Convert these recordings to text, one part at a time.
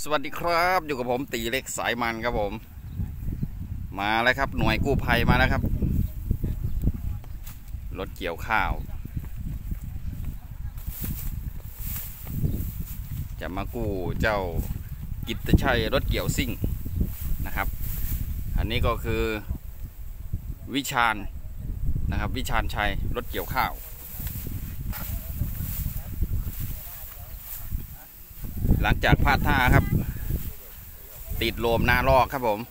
สวัสดีครับอยู่กับผมตีเล็กสายมันครับผมมาแล้วครับหน่วยกู้ภัยมาแล้วครับรถเกี่ยวข้าวจะมากู้เจ้ากิตติชัยรถเกี่ยวซิ่งนะครับอันนี้ก็คือวิชาญนะครับวิชาญชัยรถเกี่ยวข้าวหลังจากพลาดท่าครับติดโลมหน้าลอกครับผม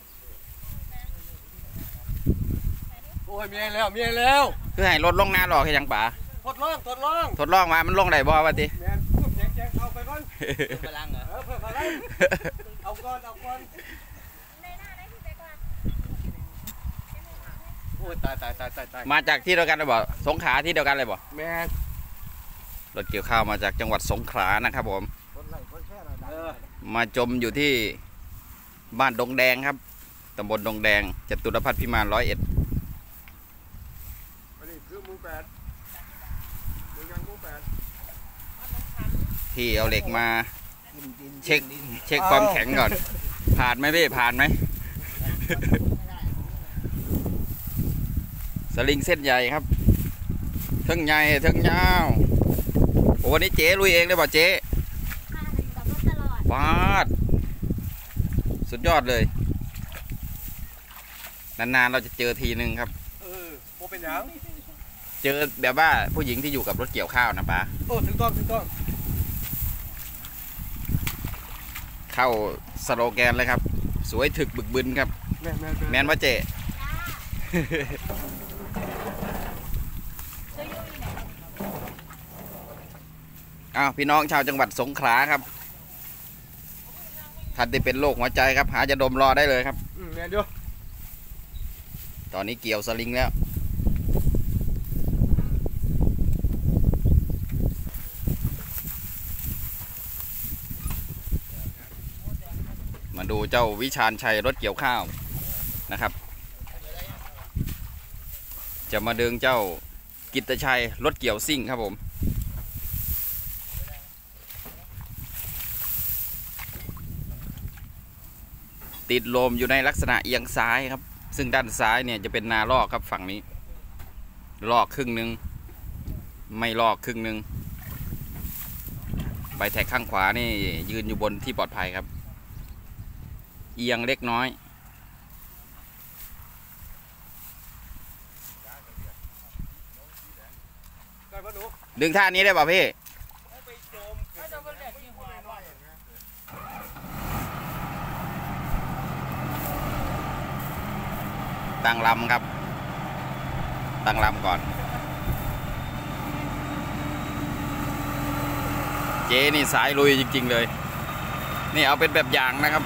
โอ้ยมีแล้วคือให้รถลงหน้าลอกให้ยังป๋าทดลองมามันลงได้บ่วะติแจกเอาไปก่อนพลังเหรอเพิ่มพลังเอาก่อนโอ้ยตายมาจากที่เดียวกันเลยบ่สงขลาที่เดียวกันเลยบ่แม่รถเกี่ยวข้าวมาจากจังหวัดสงขลานะครับผมมาจมอยู่ที่บ้านดงแดงครับตำบลดงแดงจตุรพัฒน์พิมาน101พี่เอาเหล็กมาเช็คความแข็งก่อนผ่านไหมพี่ผ่านไหม สลิงเส้นใหญ่ครับทั้งใหญ่ทั้งยาวโอ้วันนี้เจ๊ลุยเองเลยป่ะเจ๊ปาดสุดยอดเลยนานๆเราจะเจอทีนึงครับโอ้เป็นยังเจอแบบว่าผู้หญิงที่อยู่กับรถเกี่ยวข้าวนะป้าโอ้ถึงต้องเข้าสโลแกนเลยครับสวยถึกบึกบึนครับแมนว่าเจ๊อ้าวพี่น้องชาวจังหวัดสงขลาครับท่านที่เป็นโรคหัวใจครับหาจะดมรอได้เลยครับแม่เดียวตอนนี้เกี่ยวสลิงแล้วมาดูเจ้าวิชาญชัยรถเกี่ยวข้าวนะครับจะมาดึงเจ้ากิตติชัยรถเกี่ยวซิ่งครับผมติดลมอยู่ในลักษณะเอียงซ้ายครับซึ่งด้านซ้ายเนี่ยจะเป็นนาลอกครับฝั่งนี้ลอกครึ่งหนึ่งไม่ลอกครึ่งหนึ่งใบแท็กข้างขวานี่ยืนอยู่บนที่ปลอดภัยครับเอียงเล็กน้อยดึงท่านี้ได้ป่ะพี่ตั้งลำครับตั้งลำก่อนเจ๊นี่สายลุยจริงๆเลยนี่เอาเป็นแบบอย่างนะครับ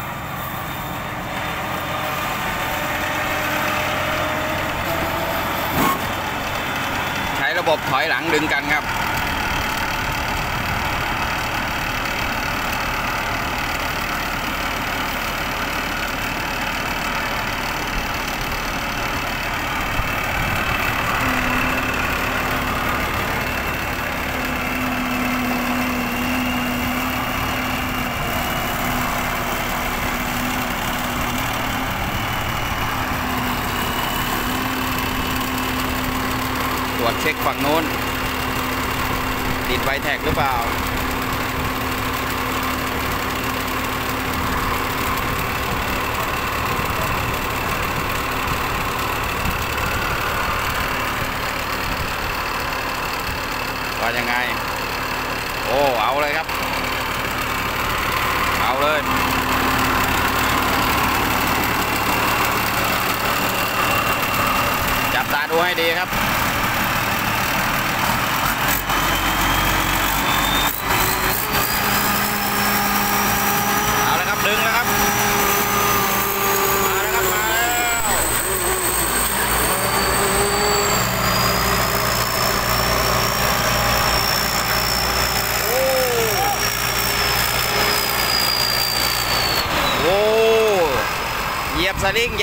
ใช้ระบบถอยหลังดึงกันครับตรวจเช็คฝั่งโน้นติดไวแท็กหรือเปล่าว่ายังไงโอ้เอาเลยครับเอาเลยจับตาดูให้ดีครับดึงแล้วครับมาแล้วครับมาแล้วโอ้เหยียบสลิง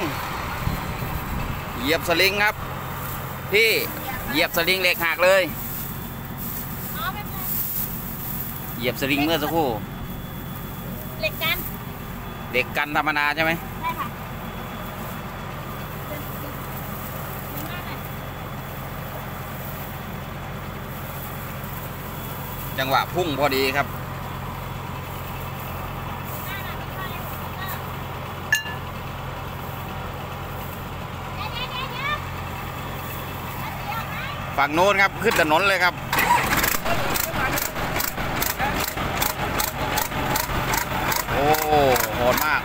ครับพี่เหยียบสลิงเหล็กหักเลยเหยียบสลิงเมื่อสักครู่เด็กกันธรรมดาใช่ไหมใช่ค่ะจังหวะพุ่งพอดีครับฝั่งโน้นครับขึ้นถนนเลยครับโอ้โหดมาก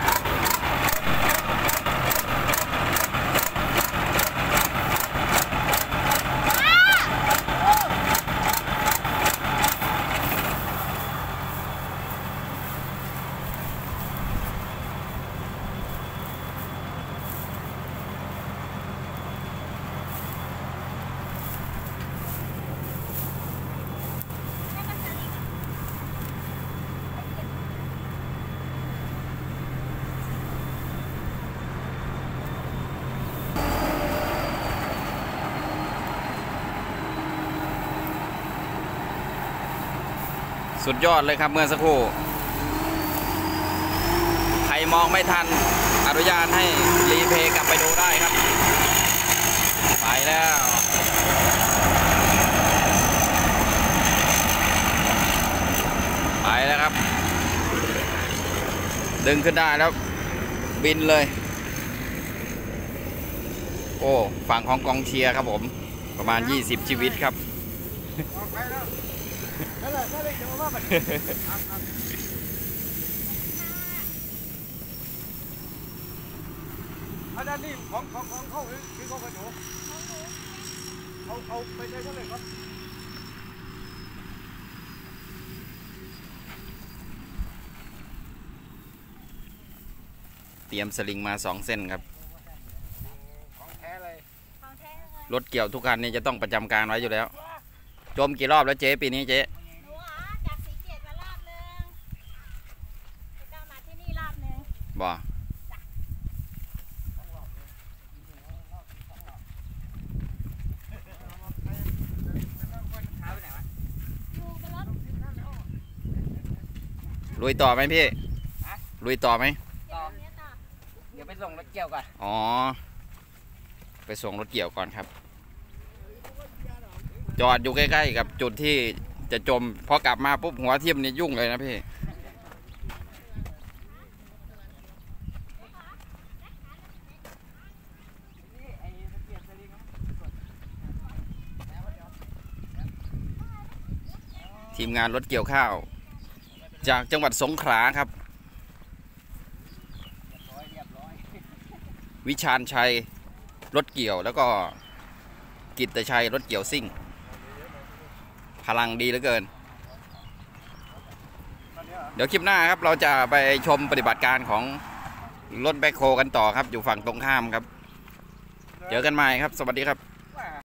สุดยอดเลยครับเมื่อสักครู่ใครมองไม่ทันอนุญาตให้รีเพย์กลับไปดูได้ครับไปแล้วไปแล้วครับดึงขึ้นได้แล้วบินเลยโอ้ฝั่งของกองเชียร์ครับผมประมาณ20ชีวิตครับอันนั้นนี่ของเขาคือของหนูเอาไปใช้เลยครับเตรียมสลิงมา2 เส้นครับของแท้เลยของแท้เลยรถเกี่ยวทุกคันนี่จะต้องประจำการไว้อยู่แล้วจมกี่รอบแล้วเจ๊ปีนี้เจ๊หนูจากสีเกตมารอบนึงแล้วก็มาที่นี่รอบนึงบ่อยู่บนรถลุยต่อไหมพี่ลุยต่อไหมต่อเนี้ยต่อเดี๋ยวไปส่งรถเกี่ยวก่อนอ๋อไปส่งรถเกี่ยวก่อนครับจอดอยู่ใกล้ๆกับจุดที่จะจมพอกลับมาปุ๊บหัวทิ่มนี่ยุ่งเลยนะพี่ทีมงานรถเกี่ยวข้าวจากจังหวัดสงขลาครับวิชาญชัยรถเกี่ยวแล้วก็กิตติชัยรถเกี่ยวซิ่งพลังดีเหลือเกินเดี๋ยวคลิปหน้าครับเราจะไปชมปฏิบัติการของรถแบ็คโฮกันต่อครับอยู่ฝั่งตรงข้ามครับเจอกันใหม่ครับสวัสดีครับ